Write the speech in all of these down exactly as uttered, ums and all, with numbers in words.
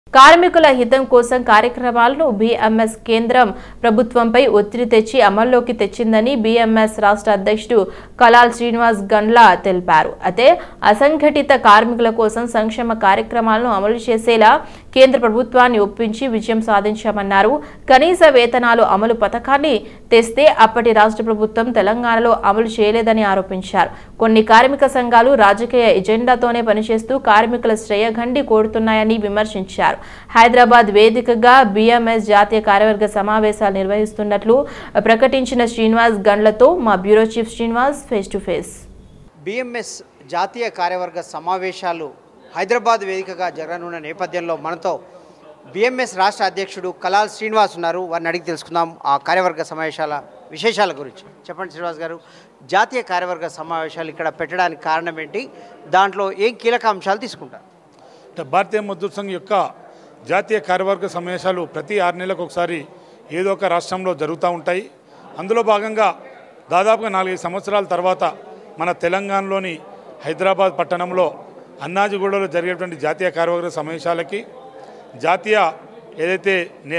కార్మికుల హితం కోసం కార్యక్రమాలను బీఎంఎస్ కేంద్రం ప్రభుత్వంపై ఒత్తిడి తెచ్చి అమల్లోకి తెచ్చిందని బీఎంఎస్ రాష్ట్ర అధ్యక్షుడు కలాల్ శ్రీనివాస్ గండ్ల తెలిపారు. అయితే అసంఘటిత కార్మికుల కోసం సంక్షేమ కార్యక్రమాలను అమలు చేసేలా కేంద్ర ప్రభుత్వాన్ని ఒప్పించి విజయం సాధించామన్నారు. కనీస వేతనాలు అమలు పథకాన్ని తెస్తే అప్పటి రాష్ట్ర ప్రభుత్వం తెలంగాణలో అమలు చేయలేదని ఆరోపించారు. కొన్ని కార్మిక సంఘాలు రాజకీయ ఎజెండాతోనే పనిచేస్తూ కార్మికుల శ్రేయగండి కోరుతున్నాయని విమర్శించారు. హైదరాబాద్ వేదికగా బీఎంఎస్ జాతీయ కార్యవర్గ సమావేశాలు నిర్వహిస్తున్నట్లు ప్రకటించిన శ్రీనివాస్ గండ్లతో మా bureau chief Srinivas face to face. BMS జాతీయ కార్యవర్గ సమావేశాలు హైదరాబాద్ వేదికగా జరగనున్న నేపథ్యంలో మనతో బీఎంఎస్ రాష్ట్ర అధ్యక్షుడు కలాల్ శ్రీనివాస్ ఉన్నారు. వారిని అడిగి తెలుసుకుందాం ఆ కార్యవర్గ సమావేశాల విశేషాల గురించి. చెప్పండి శ్రీనివాస్ గారు, జాతీయ కార్యవర్గ సమావేశాలు ఇక్కడ పెట్టడానికి కారణం ఏంటి? దాంట్లో ఏం కీలక అంశాలు తీసుకుంటారు? భారతీయ మజ్దూర్ సంఘ్ యొక్క జాతీయ కార్యవర్గ సమావేశాలు ప్రతి ఆరు నెలలకు ఒకసారి ఏదో ఒక రాష్ట్రంలో జరుగుతూ ఉంటాయి. అందులో భాగంగా దాదాపుగా నాలుగైదు సంవత్సరాల తర్వాత మన తెలంగాణలోని హైదరాబాద్ పట్టణంలో అన్నాజిగూడలో జరిగేటువంటి జాతీయ కార్యవర్గ సమావేశాలకి జాతీయ ఏదైతే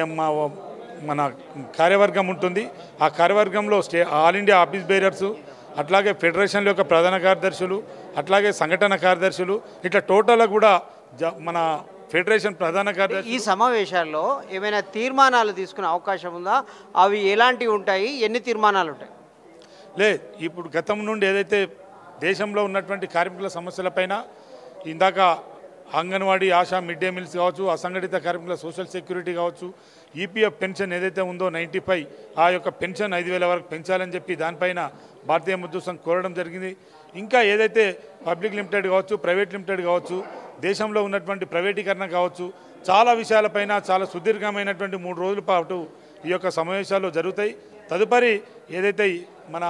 మన కార్యవర్గం ఉంటుంది ఆ కార్యవర్గంలో స్టే ఆల్ ఇండియా ఆఫీస్ బేరర్సు, అట్లాగే ఫెడరేషన్ల యొక్క ప్రధాన కార్యదర్శులు, అట్లాగే సంఘటన కార్యదర్శులు, ఇట్లా టోటల్గా కూడా మన ఫెడరేషన్ ప్రధాన కార్యదర్శి. ఈ సమావేశాల్లో ఏమైనా తీర్మానాలు తీసుకునే అవకాశం ఉందా? అవి ఎలాంటివి ఉంటాయి? ఎన్ని తీర్మానాలు ఉంటాయి? లే ఇప్పుడు గతం నుండి ఏదైతే దేశంలో ఉన్నటువంటి కార్మికుల సమస్యలపైన ఇందాక anganwadi, ASHA, mid day meals కావచ్చు, అసంఘటిత కార్మికుల సోషల్ సెక్యూరిటీ కావచ్చు, ఈపీఎఫ్ పెన్షన్ ఏదైతే ఉందో నైంటీ ఫైవ్ ఆ యొక్క పెన్షన్ ఐదు వేల వరకు పెంచాలని చెప్పి దానిపైన భారతీయ మజ్దూర్ సంఘ్ కోరడం జరిగింది. ఇంకా ఏదైతే పబ్లిక్ లిమిటెడ్ కావచ్చు, ప్రైవేట్ లిమిటెడ్ కావచ్చు, దేశంలో ఉన్నటువంటి ప్రైవేటీకరణ కావచ్చు, చాలా విషయాలపైన చాలా సుదీర్ఘమైనటువంటి మూడు రోజుల పాటు ఈ యొక్క సమావేశాలు జరుగుతాయి. తదుపరి ఏదైతే మన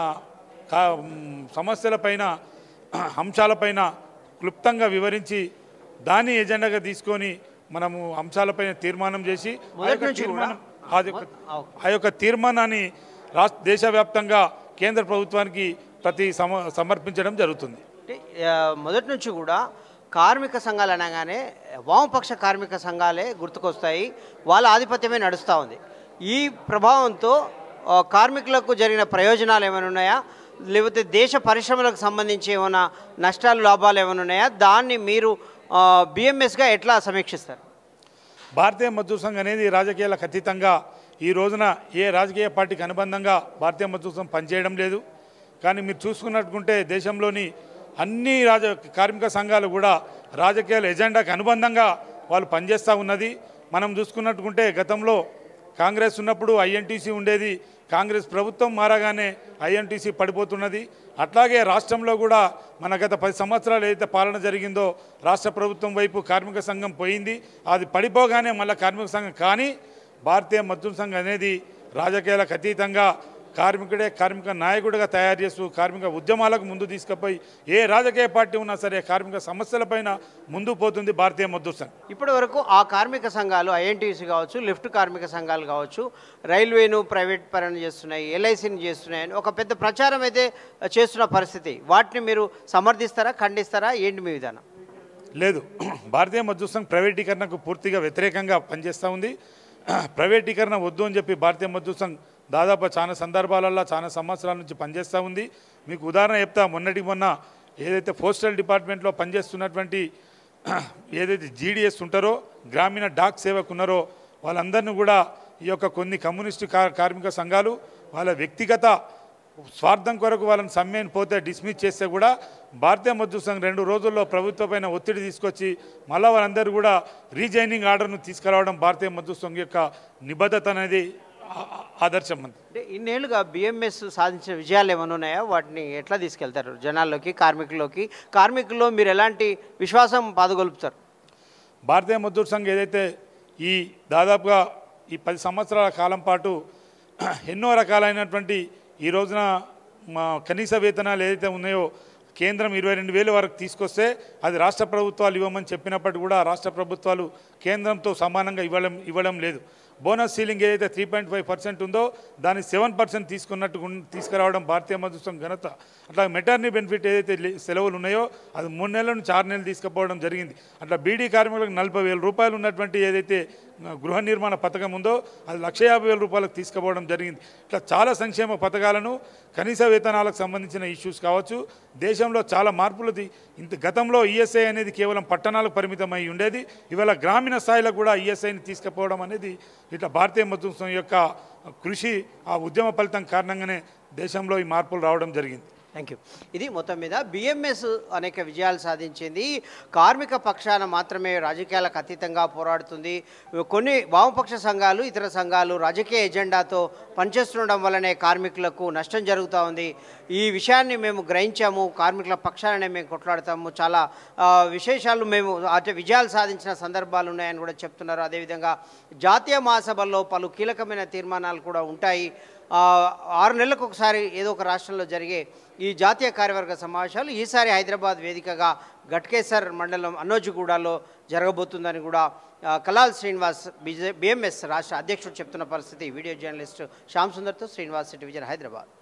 సమస్యలపైన అంశాలపైన క్లుప్తంగా వివరించి దాన్ని ఎజెండాగా తీసుకొని మనము అంశాలపైన తీర్మానం చేసి తీర్మానం ఆ యొక్క తీర్మానాన్ని రాష్ట్ర దేశవ్యాప్తంగా కేంద్ర ప్రభుత్వానికి ప్రతి సమ సమర్పించడం జరుగుతుంది. మొదటి నుంచి కూడా కార్మిక సంఘాలు అనగానే వామపక్ష కార్మిక సంఘాలే గుర్తుకొస్తాయి. వాళ్ళ ఆధిపత్యమే నడుస్తూ ఉంది. ఈ ప్రభావంతో కార్మికులకు జరిగిన ప్రయోజనాలు ఏమైనా ఉన్నాయా, లేకపోతే దేశ పరిశ్రమలకు సంబంధించి ఏమైనా నష్టాలు లాభాలు ఏమైనా ఉన్నాయా? దాన్ని మీరు బీఎంఎస్గా ఎట్లా సమీక్షిస్తారు? భారతీయ మజ్దూర్ సంఘ్ అనేది రాజకీయాలకు అతీతంగా ఈ రోజున ఏ రాజకీయ పార్టీకి అనుబంధంగా భారతీయ మజ్దూర్ సంఘ్ పనిచేయడం లేదు. కానీ మీరు చూసుకున్నట్టుకుంటే దేశంలోని అన్ని రాజ కార్మిక సంఘాలు కూడా రాజకీయాల ఎజెండాకు అనుబంధంగా వాళ్ళు పనిచేస్తూ ఉన్నది. మనం చూసుకున్నట్టుకుంటే గతంలో కాంగ్రెస్ ఉన్నప్పుడు ఐఎన్టీసీ ఉండేది. కాంగ్రెస్ ప్రభుత్వం మారగానే ఐఎన్టీసీ పడిపోతున్నది. అట్లాగే రాష్ట్రంలో కూడా మన గత పది సంవత్సరాలు ఏదైతే పాలన జరిగిందో రాష్ట్ర ప్రభుత్వం వైపు కార్మిక సంఘం పోయింది. అది పడిపోగానే మళ్ళీ కార్మిక సంఘం. కానీ భారతీయ మజ్దూర్ సంఘ్ అనేది రాజకీయాలకు అతీతంగా కార్మికుడే కార్మిక నాయకుడిగా తయారు చేస్తూ కార్మిక ఉద్యమాలకు ముందు తీసుకుపోయి ఏ రాజకీయ పార్టీ ఉన్నా సరే కార్మిక సమస్యలపైన ముందు పోతుంది భారతీయ మజ్దూర్ సంఘ్. ఇప్పటి వరకు ఆ కార్మిక సంఘాలు ఐఎన్టీసీ కావచ్చు, లిఫ్ట్ కార్మిక సంఘాలు కావచ్చు, రైల్వేను ప్రైవేట్ పరణ చేస్తున్నాయి, ఎల్ఐసిని చేస్తున్నాయని ఒక పెద్ద ప్రచారం అయితే చేస్తున్న పరిస్థితి. వాటిని మీరు సమర్థిస్తారా, ఖండిస్తారా? ఏంటి మీ విధానం? లేదు, భారతీయ మజ్దూర్ సంఘ్ ప్రైవేటీకరణకు పూర్తిగా వ్యతిరేకంగా పనిచేస్తూ ఉంది. ప్రైవేటీకరణ వద్దు అని చెప్పి భారతీయ మజ్దూర్ సంఘ్ దాదాపు చాలా సందర్భాలలో చాలా సంవత్సరాల నుంచి పనిచేస్తూ ఉంది. మీకు ఉదాహరణ చెప్తా, మొన్నటికి మొన్న ఏదైతే పోస్టల్ డిపార్ట్మెంట్లో పనిచేస్తున్నటువంటి ఏదైతే జీడీఎస్ ఉంటారో, గ్రామీణ డాక్ సేవకు ఉన్నారో వాళ్ళందరినీ కూడా ఈ యొక్క కొన్ని కమ్యూనిస్టు కార్మిక సంఘాలు వాళ్ళ వ్యక్తిగత స్వార్థం కొరకు వాళ్ళని సమ్మెని పోతే డిస్మిస్ చేస్తే కూడా భారతీయ మజ్దూర్ సంఘ్ రెండు రోజుల్లో ప్రభుత్వం పైన ఒత్తిడి తీసుకొచ్చి మళ్ళీ వాళ్ళందరూ కూడా రీజైనింగ్ ఆర్డర్ను తీసుకురావడం భారతీయ మజ్దూర్ సంఘ్ యొక్క నిబద్ధత అనేది ఆదర్శం. అంటే ఇన్నేళ్ళుగా బీఎంఎస్ సాధించిన విజయాలు ఏమైనా ఉన్నాయా? వాటిని ఎట్లా తీసుకెళ్తారు జనాల్లోకి, కార్మికుల్లోకి? కార్మికుల్లో మీరు ఎలాంటి విశ్వాసం పాదగొలుపుతారు? భారతీయ మజ్దూర్ సంఘ్ ఏదైతే ఈ దాదాపుగా ఈ పది సంవత్సరాల కాలం పాటు ఎన్నో రకాలైనటువంటి ఈ రోజున మా కనీస వేతనాలు ఏదైతే ఉన్నాయో కేంద్రం ఇరవై రెండు వేల వరకు తీసుకొస్తే అది రాష్ట్ర ప్రభుత్వాలు ఇవ్వమని చెప్పినప్పటికీ కూడా రాష్ట్ర ప్రభుత్వాలు కేంద్రంతో సమానంగా ఇవ్వడం ఇవ్వడం లేదు. బోనస్ సీలింగ్ ఏదైతే త్రీ పాయింట్ ఫైవ్ పర్సెంట్ ఉందో దాన్ని సెవెన్ పర్సెంట్ తీసుకున్నట్టు తీసుకురావడం భారతీయ మజ్దూర్ సంఘం ఘనత. అట్లా మెటర్నీ బెనిఫిట్ ఏదైతే సెలవులు ఉన్నాయో అది మూడు నెలల నుంచి ఆరు నెలలు తీసుకుపోవడం జరిగింది. అట్లా బీడీ కార్మికులకు నలభై వేల రూపాయలు ఉన్నటువంటి ఏదైతే గృహ నిర్మాణ పథకం ఉందో అది లక్ష యాభై వేల రూపాయలకు తీసుకుపోవడం జరిగింది. ఇట్లా చాలా సంక్షేమ పథకాలను కనీస వేతనాలకు సంబంధించిన ఇష్యూస్ కావచ్చు, దేశంలో చాలా మార్పులు. ఇంత గతంలో ఈఎస్ఐ అనేది కేవలం పట్టణాలకు పరిమితమై ఉండేది, ఇవాళ గ్రామీణ స్థాయిలో కూడా ఈఎస్ఐని తీసుకుపోవడం అనేది ఇట్లా భారతీయ మజ్దూర్ సంఘం యొక్క కృషి, ఆ ఉద్యమ ఫలితం కారణంగానే దేశంలో ఈ మార్పులు రావడం జరిగింది. Thank you. ఇది మొత్తం మీద బిఎంఎస్ అనేక విజయాలు సాధించింది. కార్మిక పక్షాన మాత్రమే రాజకీయాలకు అతీతంగా పోరాడుతుంది. కొన్ని వామపక్ష సంఘాలు, ఇతర సంఘాలు రాజకీయ ఎజెండాతో పనిచేస్తుండడం వల్లనే కార్మికులకు నష్టం జరుగుతూ ఉంది. ఈ విషయాన్ని మేము గ్రహించాము, కార్మికుల పక్షాననే మేము కొట్లాడతాము, చాలా విశేషాలు మేము అంటే విజయాలు సాధించిన సందర్భాలు ఉన్నాయని కూడా చెప్తున్నారు. అదేవిధంగా జాతీయ మహాసభల్లో పలు కీలకమైన తీర్మానాలు కూడా ఉంటాయి. ఆరు నెలలకు ఒకసారి ఏదో ఒక రాష్ట్రంలో జరిగే ఈ జాతీయ కార్యవర్గ సమావేశాలు ఈసారి హైదరాబాద్ వేదికగా ఘట్కేసర్ మండలం అన్నోజిగూడలో జరగబోతుందని కూడా కలాల్ శ్రీనివాస్ బిఎంఎస్ రాష్ట్ర అధ్యక్షుడు చెప్తున్న పరిస్థితి. వీడియో జర్నలిస్టు శ్యామ్ సుందర్తో శ్రీనివాస్, సిటీ విజన్, హైదరాబాద్.